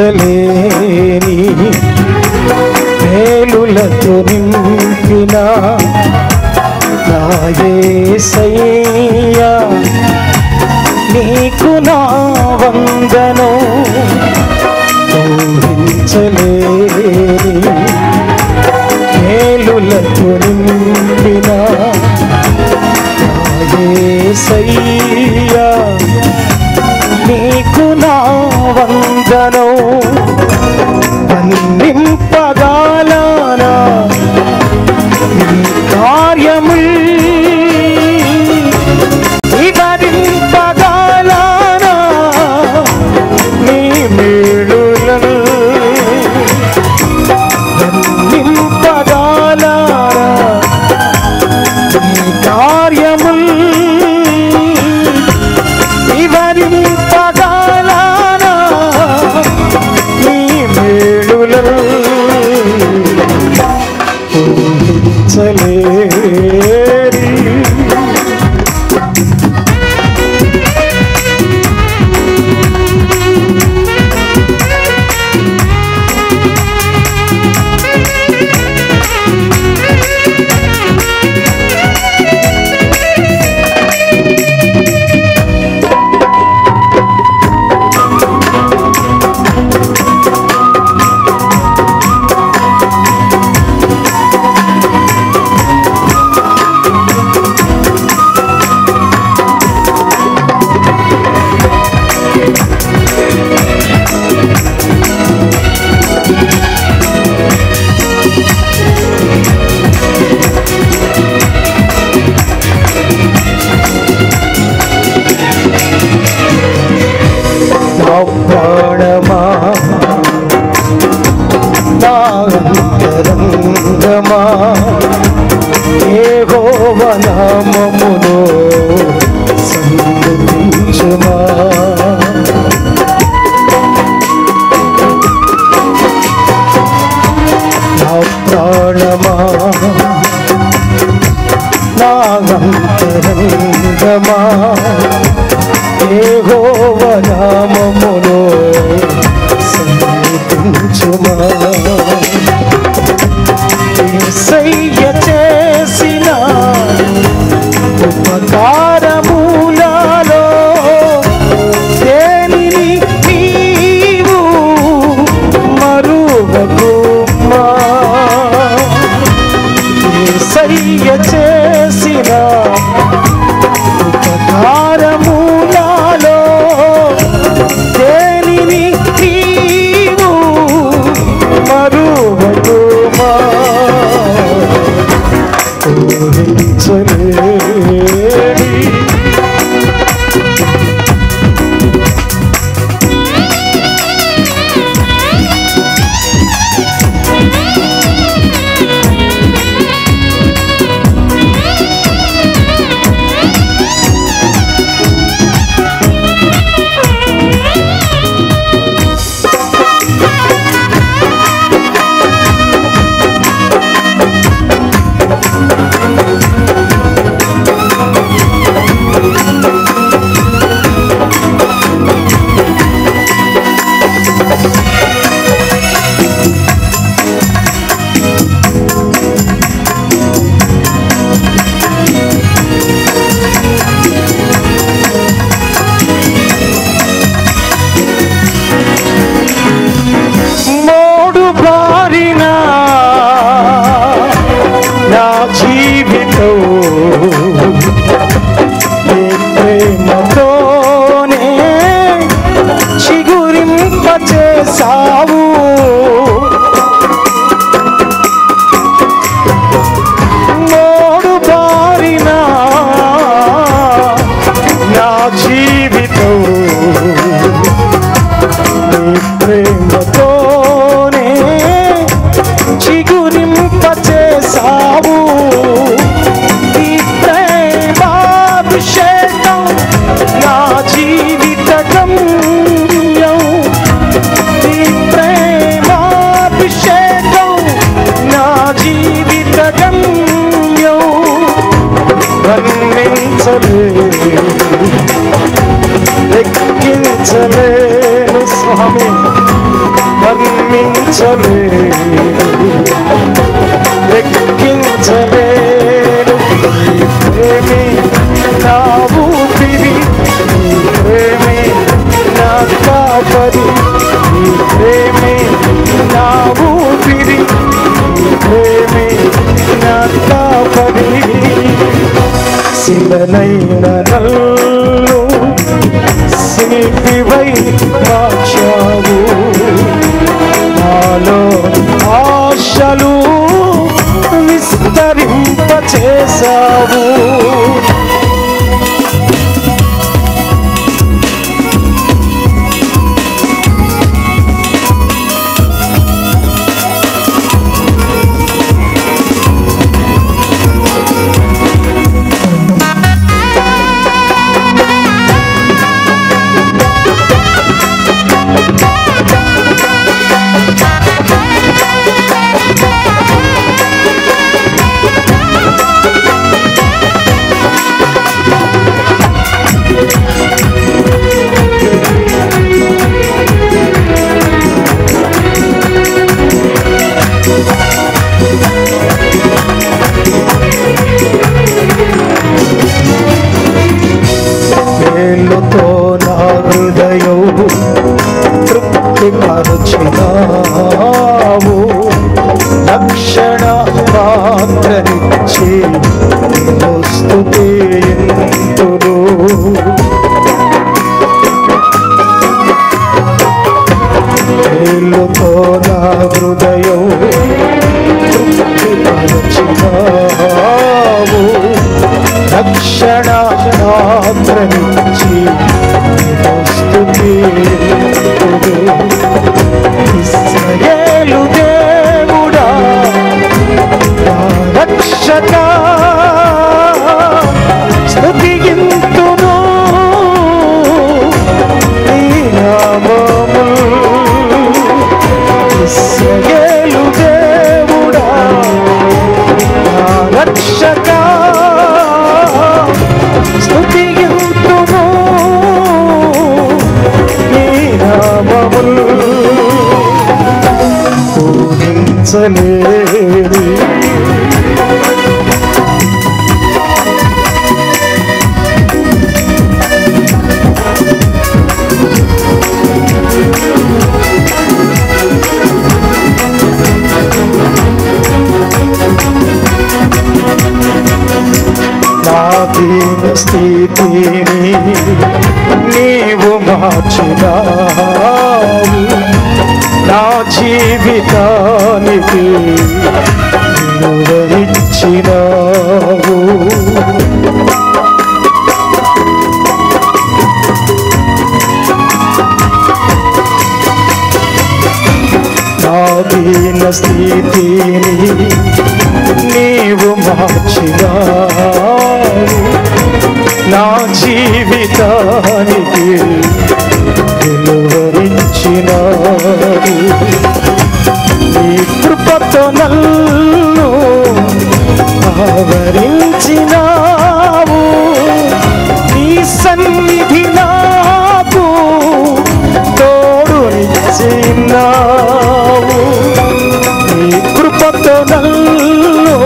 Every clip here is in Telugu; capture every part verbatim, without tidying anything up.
ఊహించలేని మేలులతో నింపిన నా యేసయ్యా నీకు నా వందనం ఊహించలేని మేలులతో నింపిన నా యేసయ్యా నీకు నా వందనం వర్ణింపగాలనా నీ కార్యముల్ వివరింపగాలనా నీ మేలులను వర్ణింపగాలనా నీ కార్యముల్ వివరింపగాలనా నీ మేలులను ఊహించలేని ప్రాణమా నా అంతరంగమా యెహోవా నామమును సంతుతించుమా నా ప్రాణమా నా అంతరంగమా యెహోవా నామమును సంతుతించుమా యేసయ్య చేసిన ఉపకారములలో దేనిని నీవు మరువకుమా యేసయ్య చేసిన ఉపకారములలో దేనిని నీవు మరువకుమా లెక్కించలేను నీ ప్రేమే నా ఊపిరి నీ ప్రేమే నా కాపరి నీ ప్రేమే నా ఊపిరి నీ ప్రేమే నా కాపరి శిలనైన నన్ను శిల్పివై మార్చావు నాలో ఆశలు విస్తరింపచేశావు మేలుతో నా హృదయం తృప్తి పరచినావు రక్షణ పాత్రనిచ్చి నిన్ను స్తుతింతును మేలుతో నా హృదయం తృప్తి పరచినావు రక్షణ పాత్రనిచ్చి స్తుతింతును ఇశ్రాయేలు దేవుడా నా రక్షక స్తుతింతును నీ నామము ఇశ్రాయేలు దేవుడా నా రక్షక స్తుతింతును నీ నామములు పూజించలేని నా దీన స్థితిని నీవు మార్చినావు నా జీవితానికి విలువనిచ్చినావు నా దీన స్థితిని నీవు మార్చినావు నా జీవితానికి విలువరించినావు నీ కృపతో నన్ను ఆవరించినావు నీ సన్నిధి నాకు తోడునిచ్చినావు నీ కృపతో నన్ను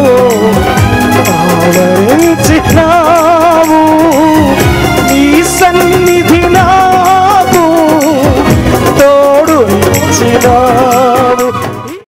ఆవరించినావు నీ సన్నిధి నాకు తోడునిచ్చినావు